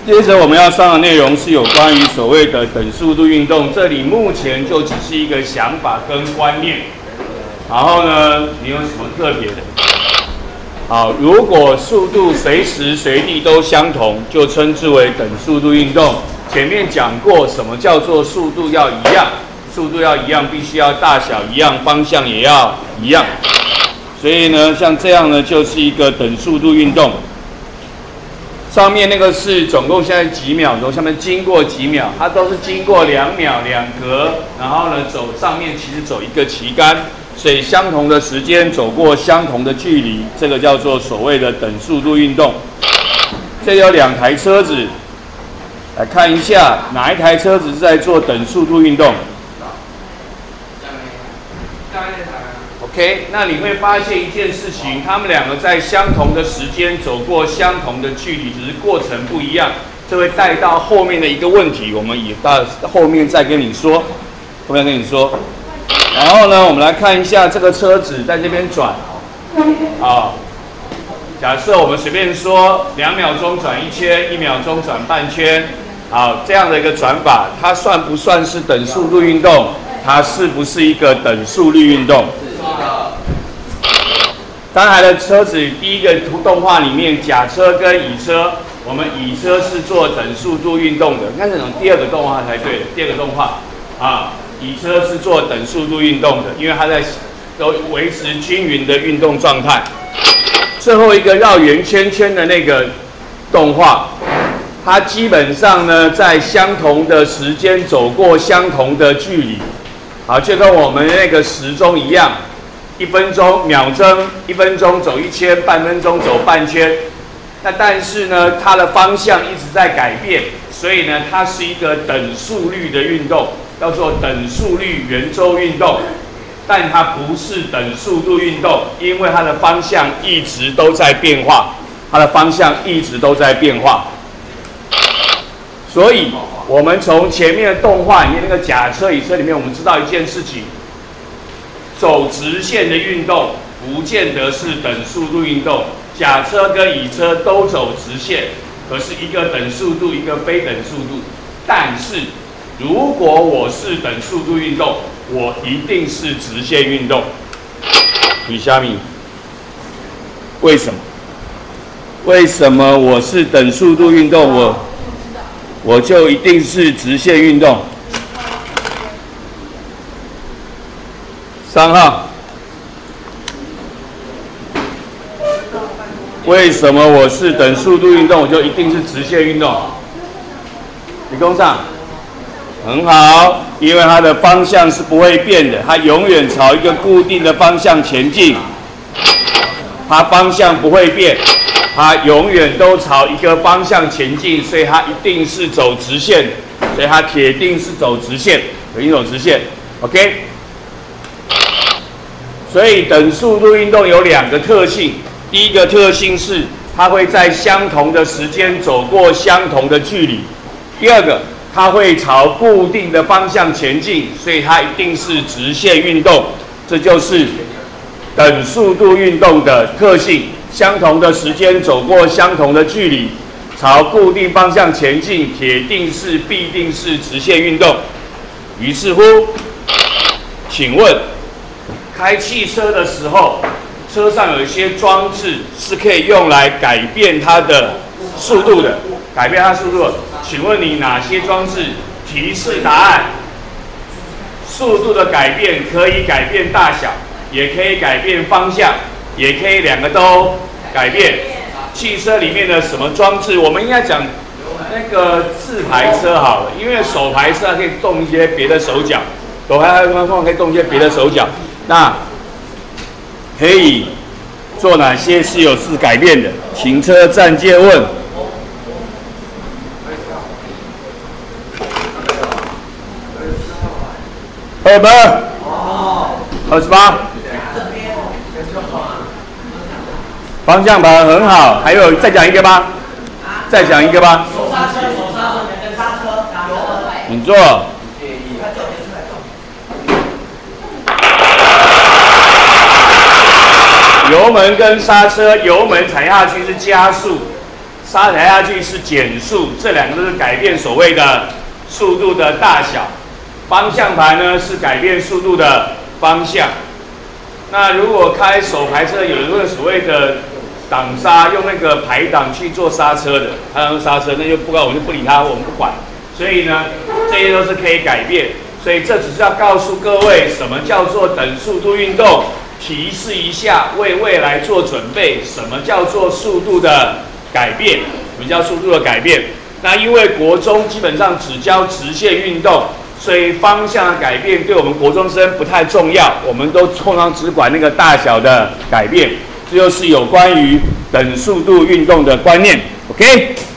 接着我们要上的内容是有关于所谓的等速度运动，这里目前就只是一个想法跟观念。然后呢，你有什么特别的？好，如果速度随时随地都相同，就称之为等速度运动。前面讲过什么叫做速度要一样，速度要一样，必须要大小一样，方向也要一样。所以呢，像这样呢，就是一个等速度运动。上面那个是总共现在几秒钟，下面经过几秒，它都是经过2秒2格，然后呢走上面其实走一个旗杆，所以相同的时间走过相同的距离，这个叫做所谓的等速度运动。这有2台车子，来看一下哪一台车子是在做等速度运动。OK， 那你会发现一件事情，他们2个在相同的时间走过相同的距离，只是过程不一样。这会带到后面的一个问题，我们也到后面再跟你说，后面跟你说。然后呢，我们来看一下这个车子在这边转，假设我们随便说2秒钟转1圈，1秒钟转半圈，这样的一个转法，它算不算是等速度运动？它是不是一个等速率运动？刚才的车子第一个动画里面，甲车跟乙车，我们乙车是做等速度运动的，应该是从第2个动画才对的。第2个动画乙车是做等速度运动的，因为它在都维持均匀的运动状态。最后一个绕圆圈圈的那个动画，它基本上呢在相同的时间走过相同的距离，就跟我们那个时钟一样。1分钟秒针，1分钟走1圈，半分钟走半圈。那但是呢，它的方向一直在改变，所以呢，它是一个等速率的运动，叫做等速率圆周运动。但它不是等速度运动，因为它的方向一直都在变化，它的方向一直都在变化。所以，我们从前面的动画里面那个甲车、乙车里面，我们知道一件事情。走直线的运动不见得是等速度运动，甲车跟乙车都走直线，可是一个等速度，一个非等速度。但是如果我是等速度运动，我一定是直线运动。李虾米，为什么？为什么我是等速度运动，我就一定是直线运动？3号，为什么我是等速度运动，我就一定是直线运动？理工上很好，因为它的方向是不会变的，它永远朝一个固定的方向前进，它方向不会变，它永远都朝一个方向前进，所以它一定是走直线，所以它铁定是走直线，有一种直线 ，OK。所以等速度运动有2个特性，第一个特性是它会在相同的时间走过相同的距离，第2个它会朝固定的方向前进，所以它一定是直线运动，这就是等速度运动的特性，相同的时间走过相同的距离，朝固定方向前进，必定是直线运动。于是乎，请问开汽车的时候，车上有一些装置是可以用来改变它的速度的，请问你哪些装置？提示答案。速度的改变可以改变大小，也可以改变方向，也可以2个都改变。汽车里面的什么装置？我们应该讲那个自排车好了，因为手排车它可以动一些别的手脚，手排车可以动一些别的手脚。那可以做哪些是有事改变的？请车站借问。28，方向盘很好，还有再讲一个吧，再讲一个吧。你做。油门跟刹车，油门踩下去是加速， 刹踩下去是减速，这两个都是改变所谓的速度的大小。方向盘呢是改变速度的方向。那如果开手排车，有人会所谓的挡刹，用那个排挡去做刹车的，他用刹车，那就不管我们就不理他，我们不管。所以呢，这些都是可以改变。所以这只是要告诉各位，什么叫做等速度运动，提示一下，为未来做准备。什么叫做速度的改变？什么叫速度的改变？那因为国中基本上只教直线运动，所以方向的改变对我们国中生不太重要，我们都通常只管那个大小的改变。这就是有关于等速度运动的观念。OK。